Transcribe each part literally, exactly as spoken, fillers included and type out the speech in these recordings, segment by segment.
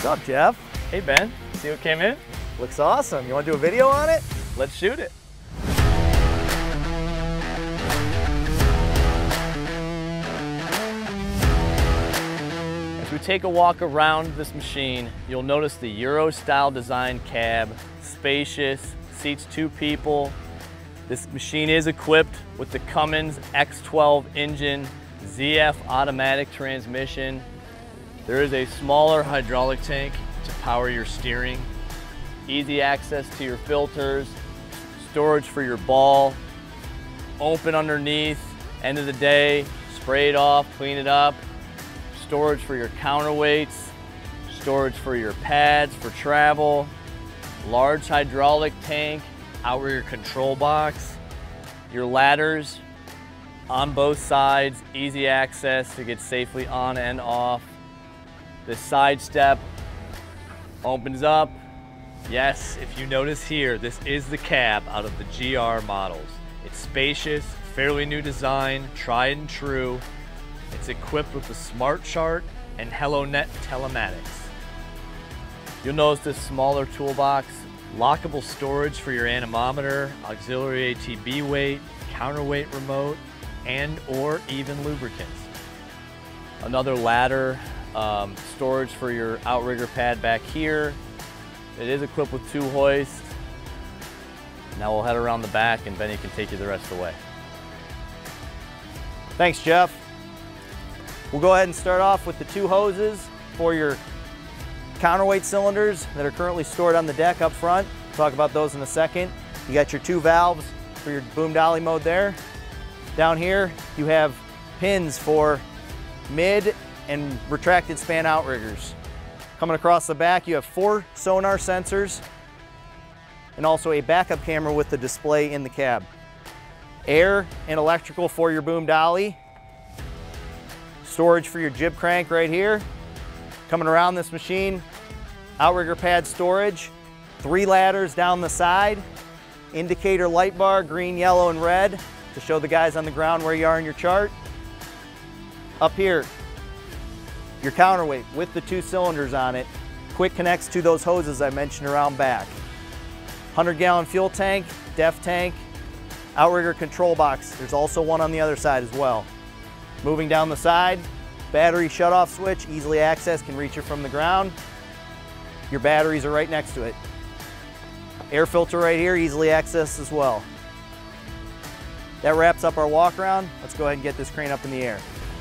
What's up, Jeff? Hey Ben, see what came in? Looks awesome. You want to do a video on it? Let's shoot it. As we take a walk around this machine, you'll notice the Euro style design cab, spacious, seats two people. This machine is equipped with the Cummins X twelve engine, Z F automatic transmission. There is a smaller hydraulic tank to power your steering, easy access to your filters, storage for your ball, open underneath, end of the day, spray it off, clean it up, storage for your counterweights, storage for your pads for travel, large hydraulic tank, outrigger control box, your ladders on both sides, easy access to get safely on and off. The side step opens up. Yes, if you notice here, this is the cab out of the G R models. It's spacious, fairly new design, tried and true. It's equipped with the Smart Chart and HelloNet telematics. You'll notice this smaller toolbox, lockable storage for your anemometer, auxiliary A T B weight, counterweight remote, and or even lubricants. Another ladder, um, storage for your outrigger pad back here. It is equipped with two hoists. Now we'll head around the back and Benny can take you the rest of the way. Thanks, Jeff. We'll go ahead and start off with the two hoses for your counterweight cylinders that are currently stored on the deck up front. We'll talk about those in a second. You got your two valves for your boom dolly mode there. Down here, you have pins for mid and retracted span outriggers. Coming across the back, you have four sonar sensors and also a backup camera with the display in the cab. Air and electrical for your boom dolly. Storage for your jib crank right here. Coming around this machine, outrigger pad storage, three ladders down the side, indicator light bar, green, yellow, and red to show the guys on the ground where you are in your chart. Up here, your counterweight with the two cylinders on it. Quick connects to those hoses I mentioned around back. one hundred gallon fuel tank, def tank, outrigger control box. There's also one on the other side as well. Moving down the side, battery shutoff switch, easily accessed, can reach it from the ground. Your batteries are right next to it. Air filter right here, easily accessed as well. That wraps up our walk around. Let's go ahead and get this crane up in the air.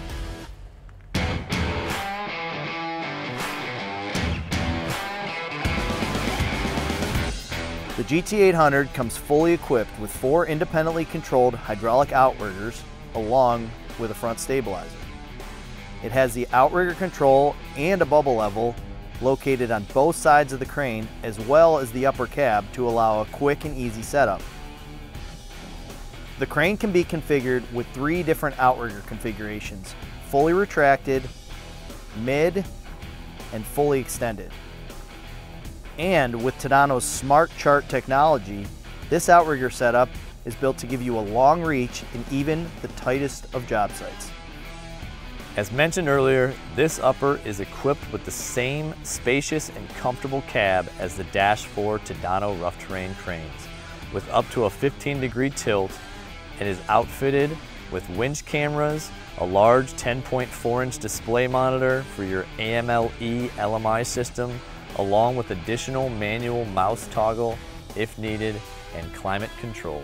The G T eight hundred comes fully equipped with four independently controlled hydraulic outriggers along with a front stabilizer. It has the outrigger control and a bubble level located on both sides of the crane, as well as the upper cab to allow a quick and easy setup. The crane can be configured with three different outrigger configurations: fully retracted, mid, and fully extended. And with Tadano's Smart Chart technology, this outrigger setup is built to give you a long reach in even the tightest of job sites. As mentioned earlier, this upper is equipped with the same spacious and comfortable cab as the Dash four Tadano rough terrain cranes, with up to a fifteen degree tilt, and is outfitted with winch cameras, a large ten point four inch display monitor for your A M L E L M I system, along with additional manual mouse toggle if needed, and climate controls.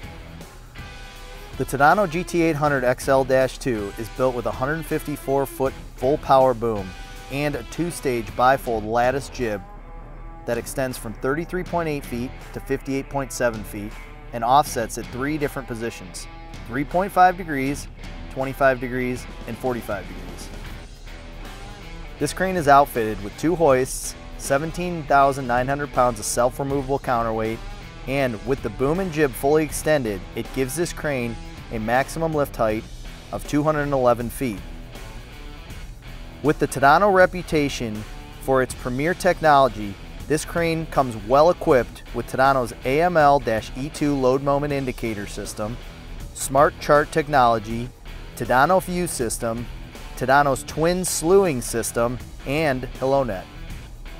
The Tadano G T eight hundred X L two is built with a one hundred fifty-four foot full power boom and a two-stage bifold lattice jib that extends from thirty-three point eight feet to fifty-eight point seven feet and offsets at three different positions: three point five degrees, twenty-five degrees, and forty-five degrees. This crane is outfitted with two hoists, seventeen thousand nine hundred pounds of self-removable counterweight, and with the boom and jib fully extended, it gives this crane a maximum lift height of two hundred eleven feet. With the Tadano reputation for its premier technology, this crane comes well equipped with Tadano's A M L E two load moment indicator system, Smart Chart technology, Tadano View system, Tadano's twin slewing system, and HelloNet.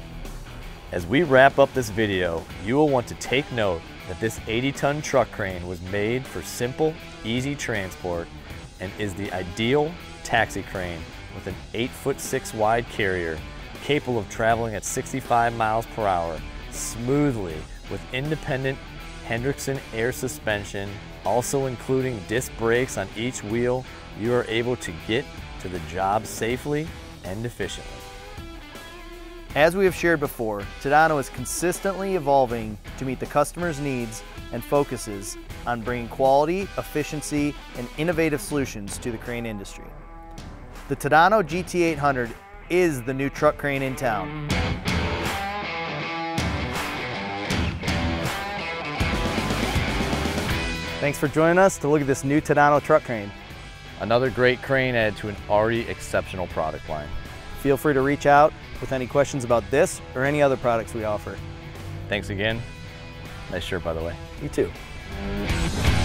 As we wrap up this video, you will want to take note that this eighty ton truck crane was made for simple, easy transport and is the ideal taxi crane with an eight foot six wide carrier capable of traveling at sixty-five miles per hour smoothly with independent Hendrickson air suspension, also including disc brakes on each wheel. You are able to get to the job safely and efficiently. As we have shared before, Tadano is consistently evolving to meet the customer's needs and focuses on bringing quality, efficiency, and innovative solutions to the crane industry. The Tadano G T eight hundred is the new truck crane in town. Thanks for joining us to look at this new Tadano truck crane. Another great crane added to an already exceptional product line. Feel free to reach out with any questions about this or any other products we offer. Thanks again. Nice shirt, by the way. You too.